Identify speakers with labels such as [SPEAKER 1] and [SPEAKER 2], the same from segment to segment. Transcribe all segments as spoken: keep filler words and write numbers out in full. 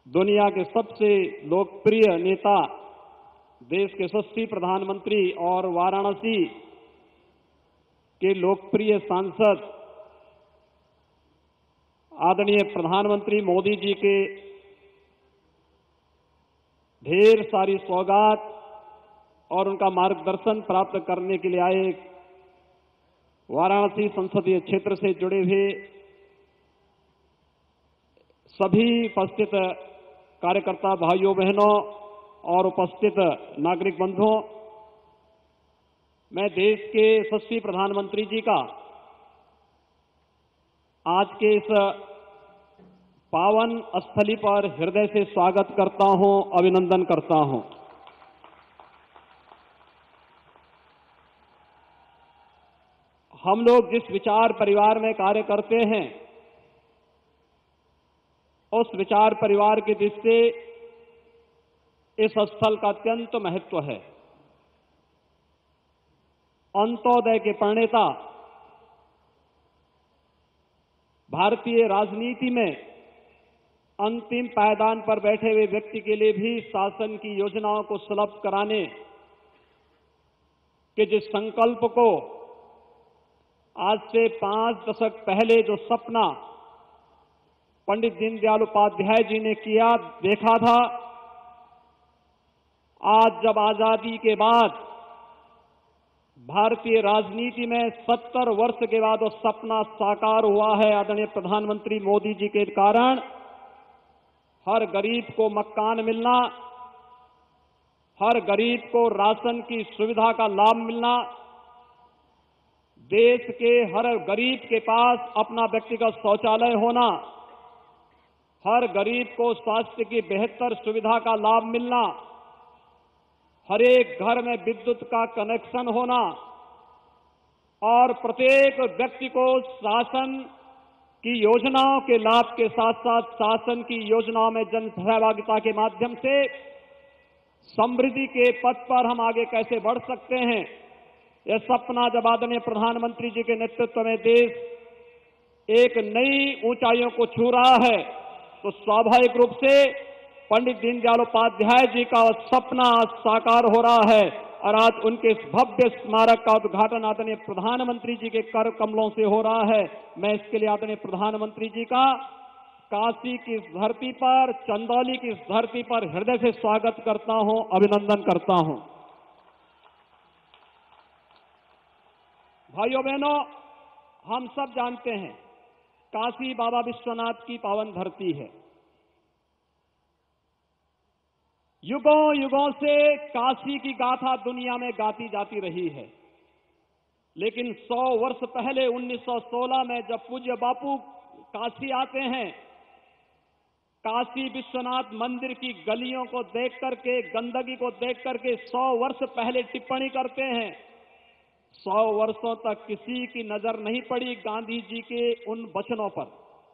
[SPEAKER 1] दुनिया के सबसे लोकप्रिय नेता, देश के यशस्वी प्रधानमंत्री और वाराणसी के लोकप्रिय सांसद आदरणीय प्रधानमंत्री मोदी जी के ढेर सारी सौगात और उनका मार्गदर्शन प्राप्त करने के लिए आए वाराणसी संसदीय क्षेत्र से जुड़े हुए सभी उपस्थित कार्यकर्ता भाइयों बहनों और उपस्थित नागरिक बंधुओं, मैं देश के यशस्वी प्रधानमंत्री जी का आज के इस पावन स्थली पर हृदय से स्वागत करता हूं, अभिनंदन करता हूं। हम लोग जिस विचार परिवार में कार्य करते हैं, उस विचार परिवार की दृष्टि से इस स्थल का अत्यंत महत्व है। अंत्योदय के प्रणेता, भारतीय राजनीति में अंतिम पायदान पर बैठे हुए व्यक्ति के लिए भी शासन की योजनाओं को सुलभ कराने के जिस संकल्प को आज से पांच दशक पहले जो सपना पंडित दीनदयाल उपाध्याय जी ने किया, देखा था, आज जब आजादी के बाद भारतीय राजनीति में सत्तर वर्ष के बाद वो सपना साकार हुआ है, आदरणीय प्रधानमंत्री मोदी जी के कारण हर गरीब को मकान मिलना, हर गरीब को राशन की सुविधा का लाभ मिलना, देश के हर गरीब के पास अपना व्यक्तिगत शौचालय होना, हर गरीब को स्वास्थ्य की बेहतर सुविधा का लाभ मिलना, हर एक घर में विद्युत का कनेक्शन होना और प्रत्येक व्यक्ति को शासन की योजनाओं के लाभ के साथ साथ शासन की योजनाओं में जन सहभागिता के माध्यम से समृद्धि के पथ पर हम आगे कैसे बढ़ सकते हैं, यह सपना जब आदरणीय प्रधानमंत्री जी के नेतृत्व में देश एक नई ऊंचाइयों को छू रहा है, तो स्वाभाविक रूप से पंडित दीनदयाल उपाध्याय जी का सपना साकार हो रहा है और आज उनके इस भव्य स्मारक का उद्घाटन आदरणीय प्रधानमंत्री जी के कर कमलों से हो रहा है। मैं इसके लिए आदरणीय प्रधानमंत्री जी का काशी की इस धरती पर, चंदौली की इस धरती पर हृदय से स्वागत करता हूं, अभिनंदन करता हूं। भाइयों बहनों, हम सब जानते हैं काशी बाबा विश्वनाथ की पावन धरती है। युगों युगों से काशी की गाथा दुनिया में गाती जाती रही है, लेकिन सौ वर्ष पहले उन्नीस सौ सोलह में जब पूज्य बापू काशी आते हैं, काशी विश्वनाथ मंदिर की गलियों को देख करके, गंदगी को देख करके सौ वर्ष पहले टिप्पणी करते हैं। सौ वर्षों तक किसी की नजर नहीं पड़ी गांधी जी के उन वचनों पर,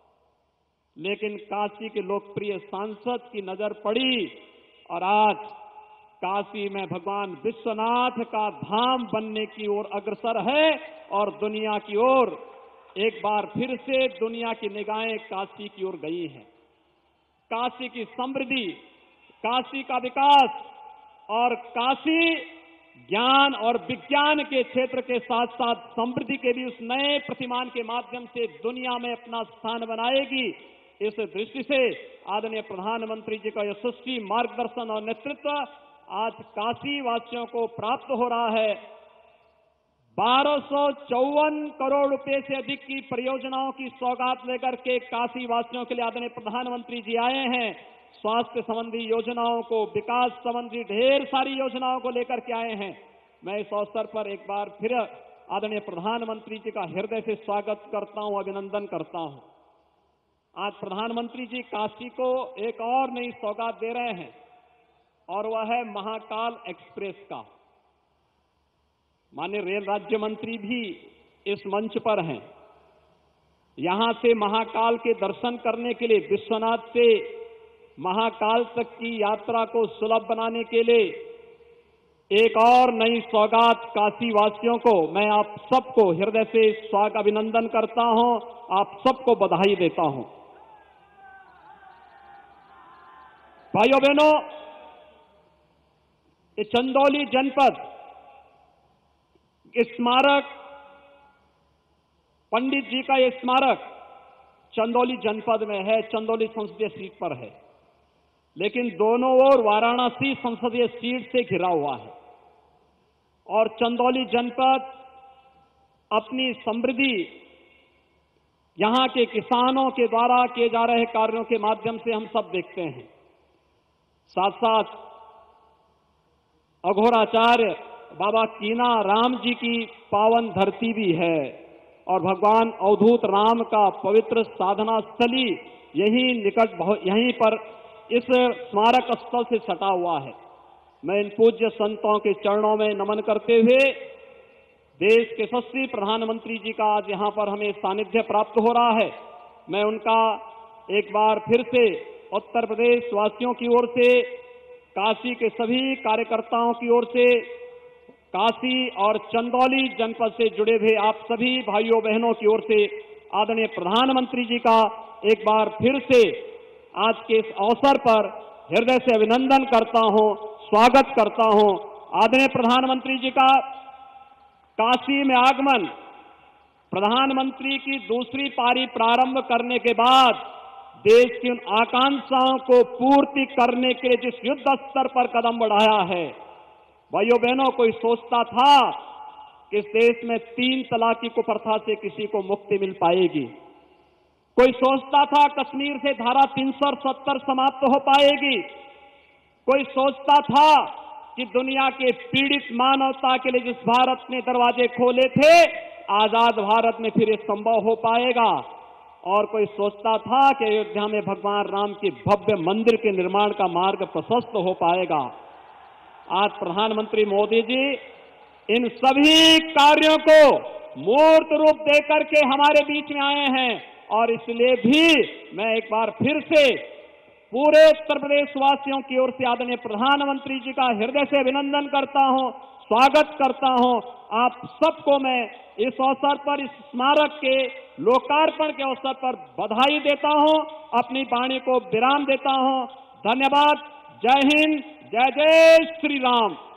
[SPEAKER 1] लेकिन काशी के लोकप्रिय सांसद की नजर पड़ी और आज काशी में भगवान विश्वनाथ का धाम बनने की ओर अग्रसर है और दुनिया की ओर एक बार फिर से दुनिया की निगाहें काशी की ओर गई हैं। काशी की समृद्धि, काशी का विकास और काशी ज्ञान और विज्ञान के क्षेत्र के साथ साथ समृद्धि के भी उस नए प्रतिमान के माध्यम से दुनिया में अपना स्थान बनाएगी। इस दृष्टि से आदरणीय प्रधानमंत्री जी का यशस्वी मार्गदर्शन और नेतृत्व आज काशी वासियों को प्राप्त हो रहा है। बारह सौ चौवन करोड़ रुपए से अधिक की परियोजनाओं की सौगात लेकर के काशी वासियों के लिए आदरणीय प्रधानमंत्री जी आए हैं। स्वास्थ्य संबंधी योजनाओं को, विकास संबंधी ढेर सारी योजनाओं को लेकर के आए हैं। मैं इस अवसर पर एक बार फिर आदरणीय प्रधानमंत्री जी का हृदय से स्वागत करता हूं, अभिनंदन करता हूं। आज प्रधानमंत्री जी काशी को एक और नई सौगात दे रहे हैं और वह है महाकाल एक्सप्रेस का। माननीय रेल राज्य मंत्री भी इस मंच पर हैं। यहां से महाकाल के दर्शन करने के लिए, विश्वनाथ से महाकाल तक की यात्रा को सुलभ बनाने के लिए एक और नई सौगात काशी वासियों को मैं आप सबको हृदय से स्वागत अभिनंदन करता हूं, आप सबको बधाई देता हूं। भाइयों बहनों, ये चंदौली जनपद स्मारक, पंडित जी का ये स्मारक चंदौली जनपद में है, चंदौली संसदीय सीट पर है, लेकिन दोनों ओर वाराणसी संसदीय सीट से घिरा हुआ है। और चंदौली जनपद अपनी समृद्धि यहां के किसानों के द्वारा किए जा रहे कार्यों के माध्यम से हम सब देखते हैं। साथ साथ अघोराचार्य बाबा कीना राम जी की पावन धरती भी है और भगवान अवधूत राम का पवित्र साधना स्थली यही निकट यहीं पर इस स्मारक स्थल से सटा हुआ है। मैं इन पूज्य संतों के चरणों में नमन करते हुए देश के यशस्वी प्रधानमंत्री जी का आज यहां पर हमें सानिध्य प्राप्त हो रहा है, मैं उनका एक बार फिर से उत्तर प्रदेश वासियों की ओर से, काशी के सभी कार्यकर्ताओं की ओर से, काशी और चंदौली जनपद से जुड़े हुए आप सभी भाइयों बहनों की ओर से आदरणीय प्रधानमंत्री जी का एक बार फिर से आज के इस अवसर पर हृदय से अभिनंदन करता हूं, स्वागत करता हूं। आदरणीय प्रधानमंत्री जी का काशी में आगमन प्रधानमंत्री की दूसरी पारी प्रारंभ करने के बाद देश की उन आकांक्षाओं को पूर्ति करने के लिए जिस युद्ध स्तर पर कदम बढ़ाया है, भाइयों बहनों, कोई सोचता था कि इस देश में तीन तलाक की कुप्रथा से किसी को मुक्ति मिल पाएगी? कोई सोचता था कश्मीर से धारा तीन सौ सत्तर समाप्त हो पाएगी? कोई सोचता था कि दुनिया के पीड़ित मानवता के लिए जिस भारत ने दरवाजे खोले थे, आजाद भारत में फिर ये संभव हो पाएगा? और कोई सोचता था कि अयोध्या में भगवान राम के भव्य मंदिर के निर्माण का मार्ग प्रशस्त हो पाएगा? आज प्रधानमंत्री मोदी जी इन सभी कार्यों को मूर्त रूप देकर के हमारे बीच में आए हैं और इसलिए भी मैं एक बार फिर से पूरे उत्तर प्रदेश वासियों की ओर से आदरणीय प्रधानमंत्री जी का हृदय से अभिनंदन करता हूं, स्वागत करता हूं। आप सबको मैं इस अवसर पर, इस स्मारक के लोकार्पण के अवसर पर बधाई देता हूं, अपनी वाणी को विराम देता हूं। धन्यवाद। जय हिंद, जय जय श्री राम।